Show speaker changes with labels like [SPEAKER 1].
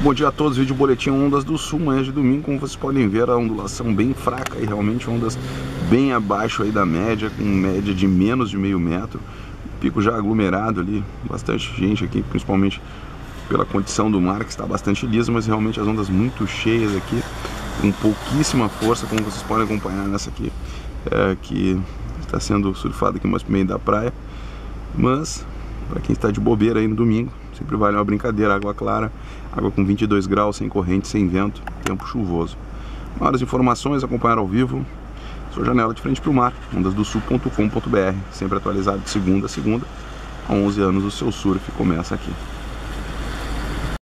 [SPEAKER 1] Bom dia a todos, vídeo boletim Ondas do Sul, manhã de domingo. Como vocês podem ver, a ondulação bem fraca e realmente ondas bem abaixo aí da média, com média de menos de meio metro. Pico já aglomerado ali, bastante gente aqui, principalmente pela condição do mar, que está bastante liso, mas realmente as ondas muito cheias aqui, com pouquíssima força, como vocês podem acompanhar nessa aqui, que está sendo surfada aqui mais pro meio da praia. Mas para quem está de bobeira aí no domingo, sempre vale uma brincadeira. Água clara, água com 22 graus, sem corrente, sem vento, tempo chuvoso. Maiores informações, acompanhar ao vivo, sua janela de frente para o mar, ondasdosul.com.br, sempre atualizado de segunda a segunda. Há 11 anos o seu surf começa aqui.